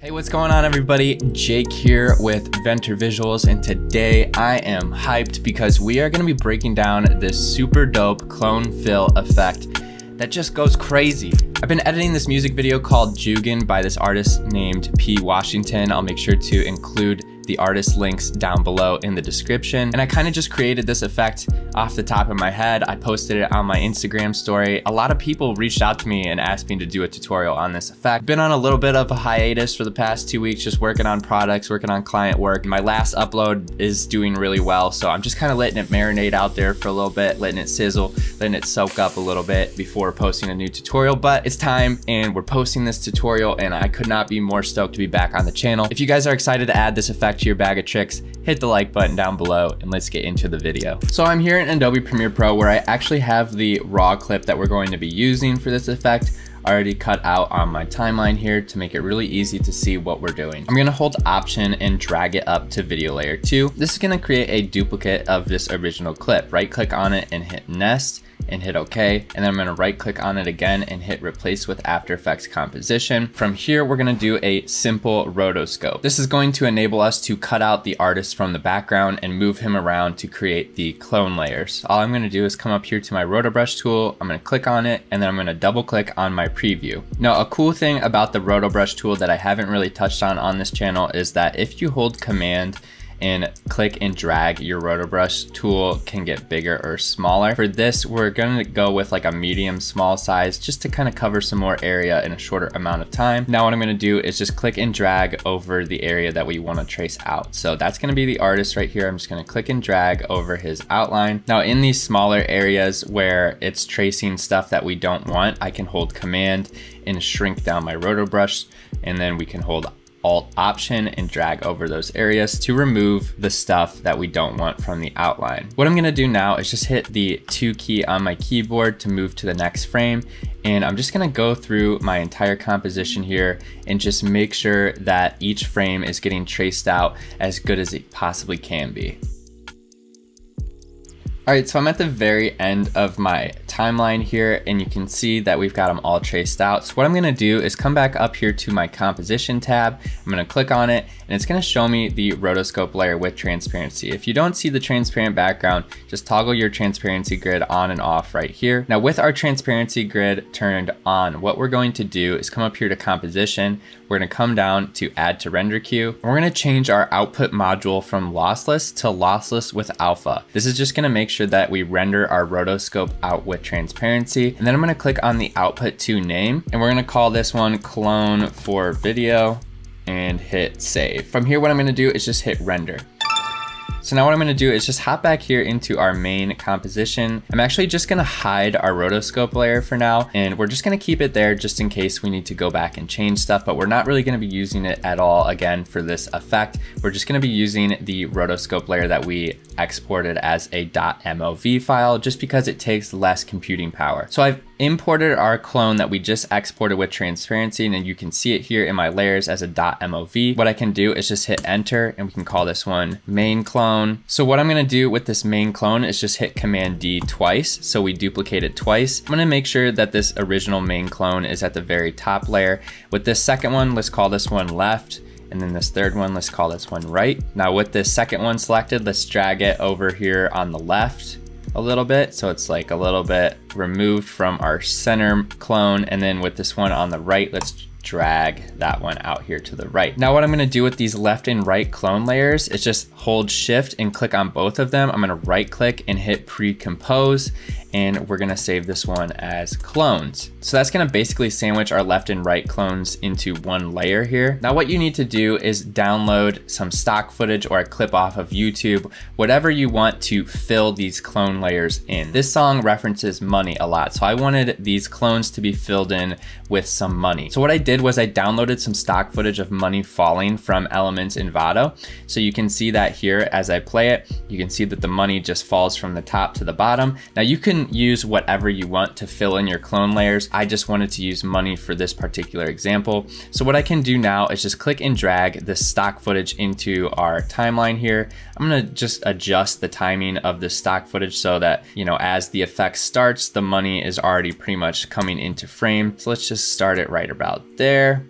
Hey, what's going on everybody? Jake here with Venture Visuals, and today I am hyped because we are going to be breaking down this super dope clone fill effect that just goes crazy. I've been editing this music video called Jugin by this artist named P. Washington. I'll make sure to include the artist links down below in the description. And I kind of just created this effect off the top of my head. I posted it on my Instagram story. A lot of people reached out to me and asked me to do a tutorial on this effect. Been on a little bit of a hiatus for the past 2 weeks, just working on products, working on client work. My last upload is doing really well, so I'm just kind of letting it marinate out there for a little bit, letting it sizzle, letting it soak up a little bit before posting a new tutorial. But it's time and we're posting this tutorial, and I could not be more stoked to be back on the channel. If you guys are excited to add this effect to your bag of tricks, hit the like button down below and let's get into the video. So I'm here in Adobe Premiere Pro where I actually have the raw clip that we're going to be using for this effect already cut out on my timeline here to make it really easy to see what we're doing. I'm gonna hold Option and drag it up to video layer 2. This is gonna create a duplicate of this original clip. Right click on it and hit Nest and hit OK, and then I'm gonna right click on it again and hit Replace with After Effects Composition. From here, we're gonna do a simple rotoscope. This is going to enable us to cut out the artist from the background and move him around to create the clone layers. All I'm gonna do is come up here to my rotobrush tool, I'm gonna click on it, and then I'm gonna double click on my preview. Now, a cool thing about the rotobrush tool that I haven't really touched on this channel is that if you hold Command and click and drag, your rotobrush tool can get bigger or smaller. For this, we're gonna go with like a medium small size just to kind of cover some more area in a shorter amount of time. Now what I'm gonna do is just click and drag over the area that we wanna trace out. So that's gonna be the artist right here. I'm just gonna click and drag over his outline. Now in these smaller areas where it's tracing stuff that we don't want, I can hold Command and shrink down my rotobrush, and then we can hold Alt Option and drag over those areas to remove the stuff that we don't want from the outline. What I'm gonna do now is just hit the 2 key on my keyboard to move to the next frame. And I'm just gonna go through my entire composition here and just make sure that each frame is getting traced out as good as it possibly can be. All right, so I'm at the very end of my timeline here, and you can see that we've got them all traced out. So what I'm gonna do is come back up here to my composition tab. I'm gonna click on it, and it's gonna show me the rotoscope layer with transparency. If you don't see the transparent background, just toggle your transparency grid on and off right here. Now with our transparency grid turned on, what we're going to do is come up here to composition. We're gonna come down to add to render queue. We're gonna change our output module from lossless to lossless with alpha. This is just gonna make sure that we render our rotoscope out with transparency. And then I'm gonna click on the output to name, and we're gonna call this one clone for video and hit save. From here, what I'm gonna do is just hit render. So now what I'm gonna do is just hop back here into our main composition. I'm actually just gonna hide our rotoscope layer for now, and we're just gonna keep it there just in case we need to go back and change stuff, but we're not really gonna be using it at all again for this effect. We're just gonna be using the rotoscope layer that we exported as a .mov file just because it takes less computing power. So I've imported our clone that we just exported with transparency, and you can see it here in my layers as a .mov. What I can do is just hit enter, and we can call this one main clone. So what I'm gonna do with this main clone is just hit Command D twice, so we duplicate it twice. I'm gonna make sure that this original main clone is at the very top layer. With this second one, let's call this one left. And then this third one, let's call this one right. Now with this second one selected, let's drag it over here on the left a little bit, so it's like a little bit removed from our center clone. And then with this one on the right, let's drag that one out here to the right. Now what I'm gonna do with these left and right clone layers is just hold shift and click on both of them. I'm gonna right click and hit pre-compose, and we're gonna save this one as clones. So that's gonna basically sandwich our left and right clones into one layer here. Now what you need to do is download some stock footage or a clip off of YouTube, whatever you want to fill these clone layers in. This song references money a lot, so I wanted these clones to be filled in with some money. So what I did was I downloaded some stock footage of money falling from Elements in Vado. So you can see that here as I play it, you can see that the money just falls from the top to the bottom. Now you can use whatever you want to fill in your clone layers. I just wanted to use money for this particular example. So what I can do now is just click and drag this stock footage into our timeline here. I'm gonna just adjust the timing of the stock footage so that, you know, as the effect starts, the money is already pretty much coming into frame. So let's just start it right about there.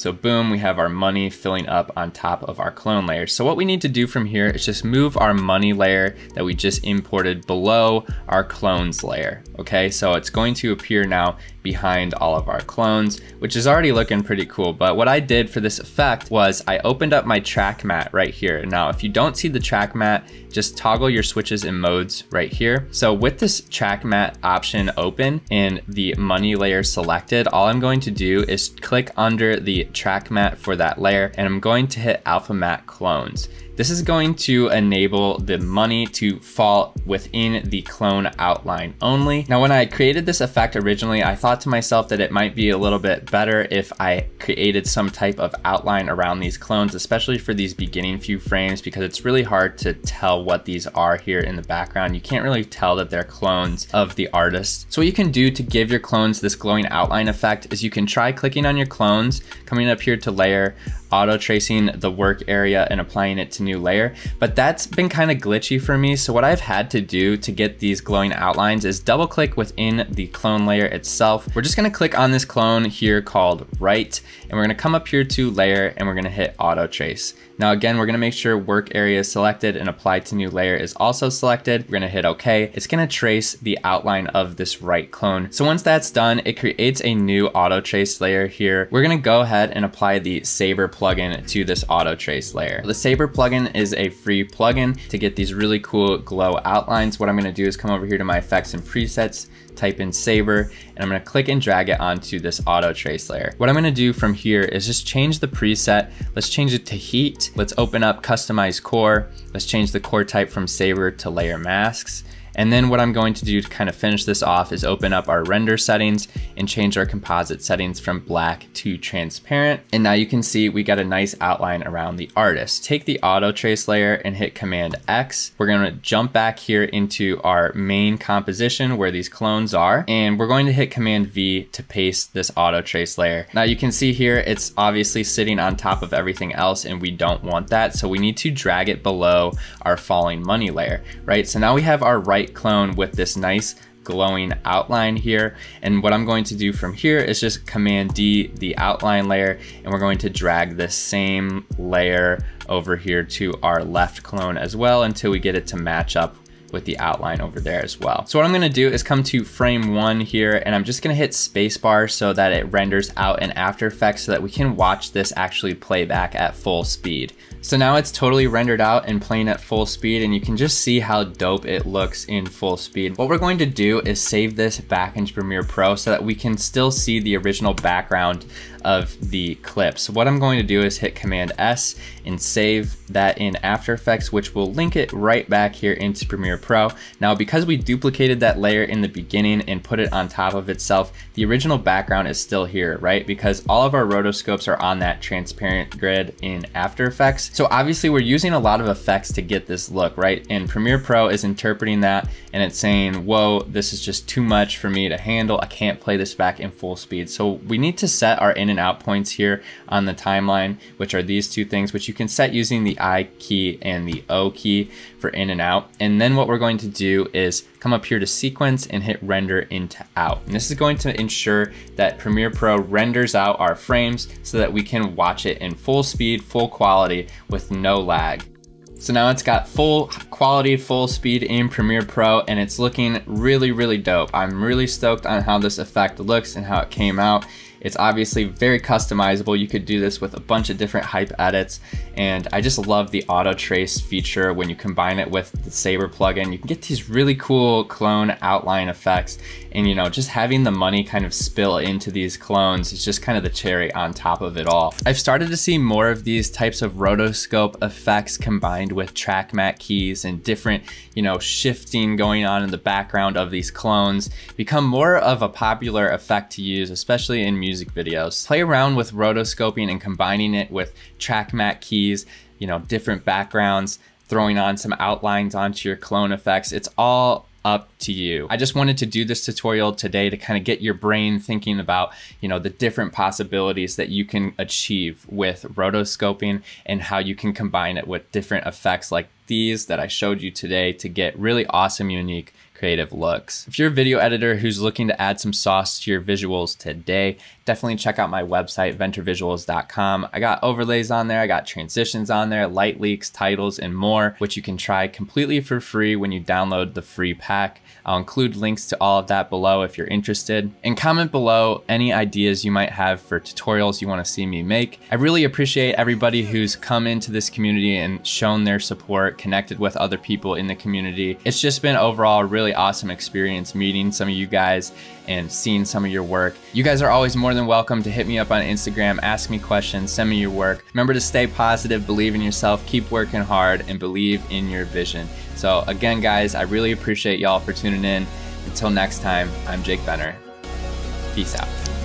So boom, we have our money filling up on top of our clone layer. So what we need to do from here is just move our money layer that we just imported below our clones layer. Okay, so it's going to appear now behind all of our clones, which is already looking pretty cool. But what I did for this effect was I opened up my track mat right here. Now, if you don't see the track mat, just toggle your switches and modes right here. So with this track mat option open and the money layer selected, all I'm going to do is click under the track mat for that layer, and I'm going to hit alpha mat clones. This is going to enable the money to fall within the clone outline only. Now, when I created this effect originally, I thought to myself that it might be a little bit better if I created some type of outline around these clones, especially for these beginning few frames, because it's really hard to tell what these are here in the background. You can't really tell that they're clones of the artist. So what you can do to give your clones this glowing outline effect is you can try clicking on your clones, coming up here to layer, auto tracing the work area and applying it to new layer, but that's been kind of glitchy for me. So what I've had to do to get these glowing outlines is double click within the clone layer itself. We're just gonna click on this clone here called right, and we're gonna come up here to layer and we're gonna hit auto trace. Now again, we're gonna make sure work area is selected and apply to new layer is also selected. We're gonna hit okay. It's gonna trace the outline of this right clone. So once that's done, it creates a new auto trace layer here. We're gonna go ahead and apply the Saber plugin to this auto trace layer. The Saber plugin is a free plugin to get these really cool glow outlines. What I'm gonna do is come over here to my effects and presets, type in Saber, and I'm gonna click and drag it onto this auto trace layer. What I'm gonna do from here is just change the preset. Let's change it to heat. Let's open up customize core. Let's change the core type from Saber to layer masks. And then what I'm going to do to kind of finish this off is open up our render settings and change our composite settings from black to transparent. And now you can see we got a nice outline around the artist. Take the auto trace layer and hit Command X. We're going to jump back here into our main composition where these clones are, and we're going to hit Command V to paste this auto trace layer. Now you can see here it's obviously sitting on top of everything else, and we don't want that, so we need to drag it below our falling money layer, right? So now we have our right clone with this nice glowing outline here, and what I'm going to do from here is just Command D the outline layer, and we're going to drag this same layer over here to our left clone as well until we get it to match up with the outline over there as well. So what I'm gonna do is come to frame 1 here, and I'm just gonna hit spacebar so that it renders out in After Effects so that we can watch this actually play back at full speed. So now it's totally rendered out and playing at full speed, and you can just see how dope it looks in full speed. What we're going to do is save this back into Premiere Pro so that we can still see the original background of the clip. So what I'm going to do is hit Command S and save that in After Effects, which will link it right back here into Premiere Pro. Now, because we duplicated that layer in the beginning and put it on top of itself, the original background is still here, right? Because all of our rotoscopes are on that transparent grid in After Effects. So obviously we're using a lot of effects to get this look, right? And Premiere Pro is interpreting that, and it's saying, whoa, this is just too much for me to handle. I can't play this back in full speed. So we need to set our in and out points here on the timeline, which are these two things, which you can set using the I key and the O key for in and out. And then what we're going to do is come up here to sequence and hit render into out. And this is going to ensure that Premiere Pro renders out our frames so that we can watch it in full speed, full quality with no lag. So now it's got full quality, full speed in Premiere Pro, and it's looking really, really dope. I'm really stoked on how this effect looks and how it came out. It's obviously very customizable. You could do this with a bunch of different hype edits, and I just love the auto trace feature. When you combine it with the Saber plugin, you can get these really cool clone outline effects, and you know, just having the money kind of spill into these clones is just kind of the cherry on top of it all. I've started to see more of these types of rotoscope effects combined with track mat keys and different, you know, shifting going on in the background of these clones become more of a popular effect to use, especially in music videos. Play around with rotoscoping and combining it with track mat keys, you know, different backgrounds, throwing on some outlines onto your clone effects. It's all up to you. I just wanted to do this tutorial today to kind of get your brain thinking about, you know, the different possibilities that you can achieve with rotoscoping and how you can combine it with different effects like these that I showed you today to get really awesome, unique creative looks. If you're a video editor who's looking to add some sauce to your visuals today, definitely check out my website, venturvisuals.com. I got overlays on there, I got transitions on there, light leaks, titles, and more, which you can try completely for free when you download the free pack. I'll include links to all of that below if you're interested. And comment below any ideas you might have for tutorials you want to see me make. I really appreciate everybody who's come into this community and shown their support, connected with other people in the community. It's just been overall a really awesome experience meeting some of you guys and seeing some of your work. You guys are always more than welcome to hit me up on Instagram, ask me questions, send me your work. Remember to stay positive, believe in yourself, keep working hard, and believe in your vision. So again, guys, I really appreciate y'all for tuning in. Until next time, I'm Jake Benner. Peace out.